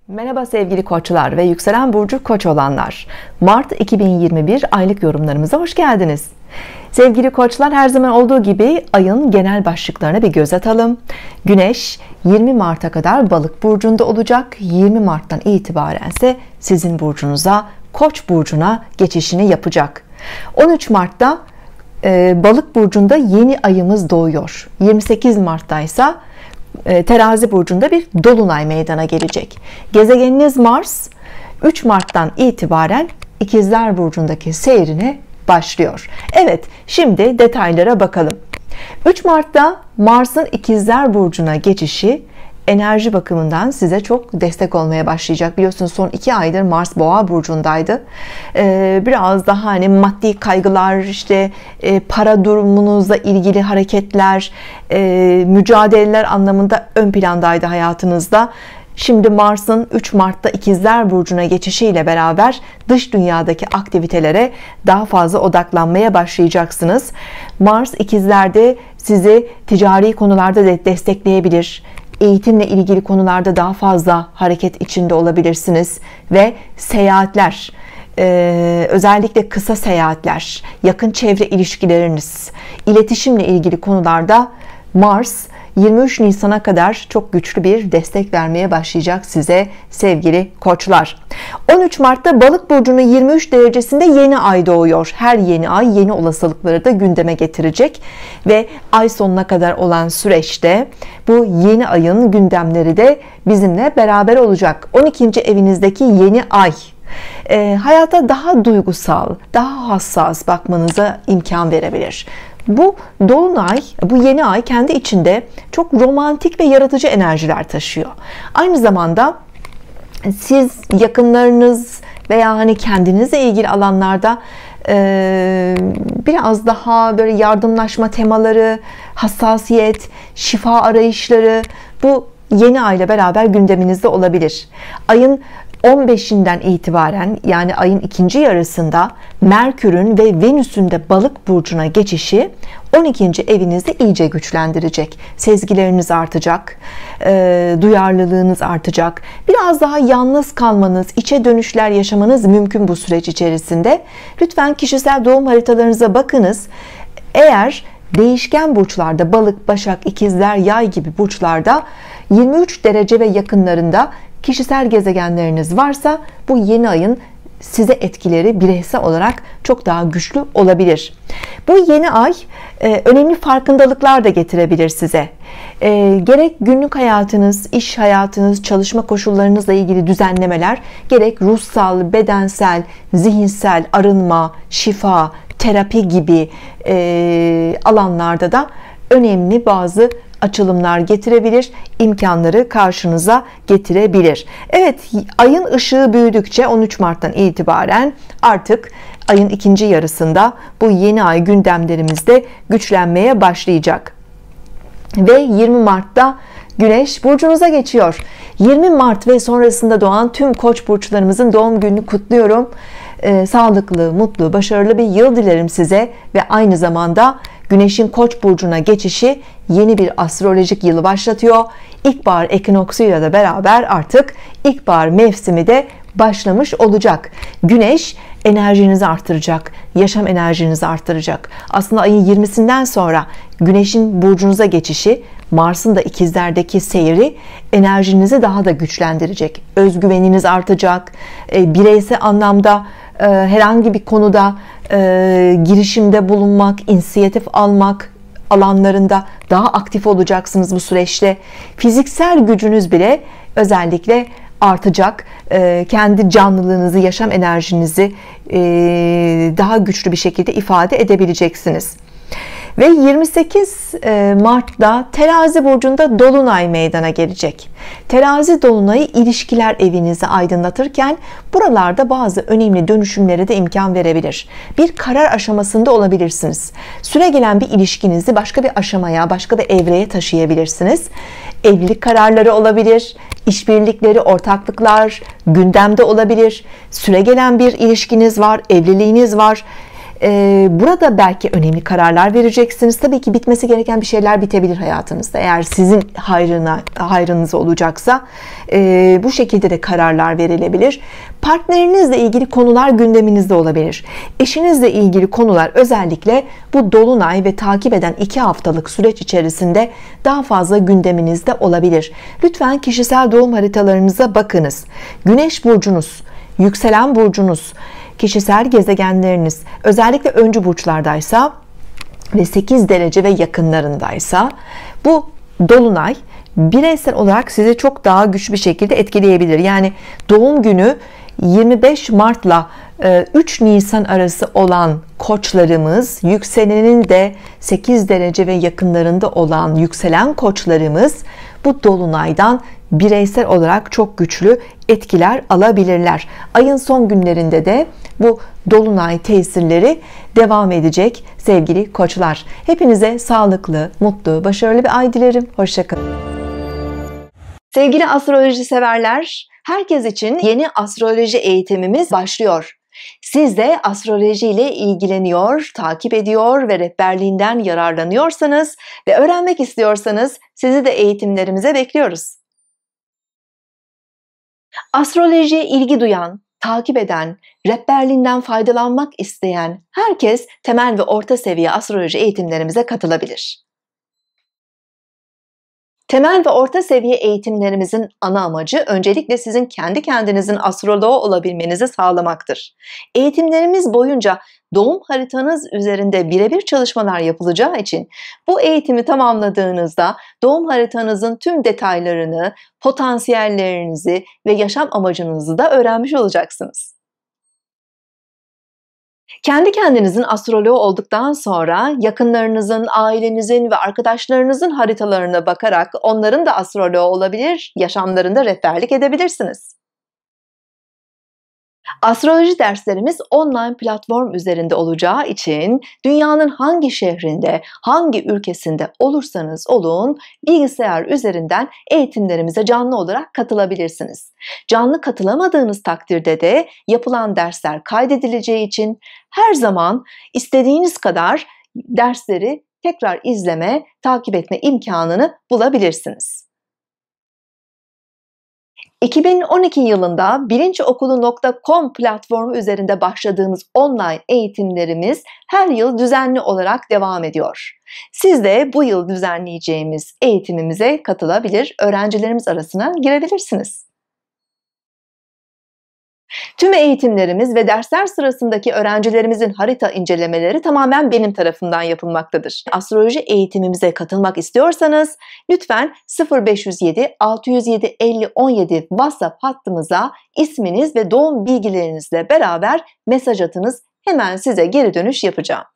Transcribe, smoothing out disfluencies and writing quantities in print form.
Merhaba sevgili koçlar ve yükselen burcu koç olanlar. Mart 2021 aylık yorumlarımıza hoş geldiniz. Sevgili koçlar, her zaman olduğu gibi ayın genel başlıklarına bir göz atalım. Güneş 20 Mart'a kadar Balık burcunda olacak. 20 Mart'tan itibaren ise sizin burcunuza, Koç burcuna geçişini yapacak. 13 Mart'ta Balık burcunda yeni ayımız doğuyor. 28 Mart'ta ise Terazi burcunda bir dolunay meydana gelecek. Gezegeniniz Mars 3 Mart'tan itibaren İkizler burcundaki seyrine başlıyor. Evet, şimdi detaylara bakalım. 3 Mart'ta Mars'ın İkizler burcuna geçişi enerji bakımından size çok destek olmaya başlayacak. Biliyorsunuz son 2 aydır Mars Boğa burcundaydı. Biraz daha hani maddi kaygılar, işte para durumunuzla ilgili hareketler, mücadeleler anlamında ön plandaydı hayatınızda. Şimdi Mars'ın 3 Mart'ta İkizler burcuna geçişiyle beraber dış dünyadaki aktivitelere daha fazla odaklanmaya başlayacaksınız. Mars İkizler'de sizi ticari konularda destekleyebilir. Eğitimle ilgili konularda daha fazla hareket içinde olabilirsiniz ve seyahatler, özellikle kısa seyahatler, yakın çevre ilişkileriniz, iletişimle ilgili konularda Mars 23 Nisan'a kadar çok güçlü bir destek vermeye başlayacak size sevgili koçlar. 13 Mart'ta Balık burcunun 23 derecesinde yeni ay doğuyor. Her yeni ay yeni olasılıkları da gündeme getirecek ve ay sonuna kadar olan süreçte bu yeni ayın gündemleri de bizimle beraber olacak. 12. evinizdeki yeni ay hayata daha duygusal, daha hassas bakmanıza imkan verebilir. Bu dolunay, bu yeni ay kendi içinde çok romantik ve yaratıcı enerjiler taşıyor. Aynı zamanda siz, yakınlarınız veya hani kendinizle ilgili alanlarda biraz daha böyle yardımlaşma temaları, hassasiyet, şifa arayışları bu yeni ay ile beraber gündeminizde olabilir. Ayın 15'inden itibaren, yani ayın ikinci yarısında Merkür'ün ve Venüs'ün de Balık burcuna geçişi 12. evinizde iyice güçlendirecek. Sezgileriniz artacak, duyarlılığınız artacak. Biraz daha yalnız kalmanız, içe dönüşler yaşamanız mümkün bu süreç içerisinde. Lütfen kişisel doğum haritalarınıza bakınız. Eğer değişken burçlarda, Balık, Başak, İkizler, Yay gibi burçlarda 23 derece ve yakınlarında kişisel gezegenleriniz varsa bu yeni ayın size etkileri bireysel olarak çok daha güçlü olabilir. Bu yeni ay önemli farkındalıklar da getirebilir size. Gerek günlük hayatınız, iş hayatınız, çalışma koşullarınızla ilgili düzenlemeler, gerek ruhsal, bedensel, zihinsel arınma, şifa, terapi gibi alanlarda da önemli bazı açılımlar getirebilir, imkanları karşınıza getirebilir. Evet, ayın ışığı büyüdükçe 13 Mart'tan itibaren artık ayın ikinci yarısında bu yeni ay gündemlerimizde güçlenmeye başlayacak. Ve 20 Mart'ta Güneş burcunuza geçiyor. 20 Mart ve sonrasında doğan tüm koç burçlarımızın doğum gününü kutluyorum. Sağlıklı, mutlu, başarılı bir yıl dilerim size ve aynı zamanda Güneş'in Koç burcuna geçişi yeni bir astrolojik yılı başlatıyor. İlkbahar ekinoksuyla da beraber artık ilkbahar mevsimi de başlamış olacak. Güneş enerjinizi artıracak, yaşam enerjinizi artıracak. Aslında ayın 20'sinden sonra Güneş'in burcunuza geçişi, Mars'ın da İkizler'deki seyri enerjinizi daha da güçlendirecek. Özgüveniniz artacak. Bireysel anlamda herhangi bir konuda girişimde bulunmak, inisiyatif almak alanlarında daha aktif olacaksınız bu süreçte. Fiziksel gücünüz bile özellikle artacak. Kendi canlılığınızı, yaşam enerjinizi daha güçlü bir şekilde ifade edebileceksiniz. Ve 28 Mart'ta Terazi burcunda dolunay meydana gelecek. Terazi dolunayı ilişkiler evinizi aydınlatırken buralarda bazı önemli dönüşümlere de imkan verebilir. Bir karar aşamasında olabilirsiniz. Süregelen bir ilişkinizi başka bir aşamaya, başka bir evreye taşıyabilirsiniz. Evlilik kararları olabilir, işbirlikleri, ortaklıklar gündemde olabilir. Süregelen bir ilişkiniz var, evliliğiniz var. Burada belki önemli kararlar vereceksiniz. Tabii ki bitmesi gereken bir şeyler bitebilir hayatınızda. Eğer sizin hayrınıza olacaksa bu şekilde de kararlar verilebilir. Partnerinizle ilgili konular gündeminizde olabilir. Eşinizle ilgili konular özellikle bu dolunay ve takip eden 2 haftalık süreç içerisinde daha fazla gündeminizde olabilir. Lütfen kişisel doğum haritalarınıza bakınız. Güneş burcunuz, yükselen burcunuz, kişisel gezegenleriniz özellikle öncü burçlardaysa ve 8 derece ve yakınlarındaysa bu dolunay bireysel olarak sizi çok daha güçlü bir şekilde etkileyebilir. Yani doğum günü 25 Mart'la 3 Nisan arası olan koçlarımız, yükselenin de 8 derece ve yakınlarında olan yükselen koçlarımız bu dolunaydan bireysel olarak çok güçlü etkiler alabilirler. Ayın son günlerinde de bu dolunay tesirleri devam edecek sevgili koçlar. Hepinize sağlıklı, mutlu, başarılı bir ay dilerim. Hoşça kalın. Sevgili astroloji severler, herkes için yeni astroloji eğitimimiz başlıyor. Siz de astroloji ile ilgileniyor, takip ediyor ve rehberliğinden yararlanıyorsanız ve öğrenmek istiyorsanız sizi de eğitimlerimize bekliyoruz. Astrolojiye ilgi duyan, takip eden, rehberliğinden faydalanmak isteyen herkes temel ve orta seviye astroloji eğitimlerimize katılabilir. Temel ve orta seviye eğitimlerimizin ana amacı öncelikle sizin kendi kendinizin astroloğu olabilmenizi sağlamaktır. Eğitimlerimiz boyunca doğum haritanız üzerinde birebir çalışmalar yapılacağı için bu eğitimi tamamladığınızda doğum haritanızın tüm detaylarını, potansiyellerinizi ve yaşam amacınızı da öğrenmiş olacaksınız. Kendi kendinizin astroloğu olduktan sonra yakınlarınızın, ailenizin ve arkadaşlarınızın haritalarına bakarak onların da astroloğu olabilir, yaşamlarında rehberlik edebilirsiniz. Astroloji derslerimiz online platform üzerinde olacağı için dünyanın hangi şehrinde, hangi ülkesinde olursanız olun bilgisayar üzerinden eğitimlerimize canlı olarak katılabilirsiniz. Canlı katılamadığınız takdirde de yapılan dersler kaydedileceği için her zaman istediğiniz kadar dersleri tekrar izleme, takip etme imkanını bulabilirsiniz. 2012 yılında bilinciokulu.com platformu üzerinde başladığımız online eğitimlerimiz her yıl düzenli olarak devam ediyor. Siz de bu yıl düzenleyeceğimiz eğitimimize katılabilir, öğrencilerimiz arasına girebilirsiniz. Tüm eğitimlerimiz ve dersler sırasındaki öğrencilerimizin harita incelemeleri tamamen benim tarafımdan yapılmaktadır. Astroloji eğitimimize katılmak istiyorsanız lütfen 0507 607 50 17 WhatsApp hattımıza isminiz ve doğum bilgilerinizle beraber mesaj atınız. Hemen size geri dönüş yapacağım.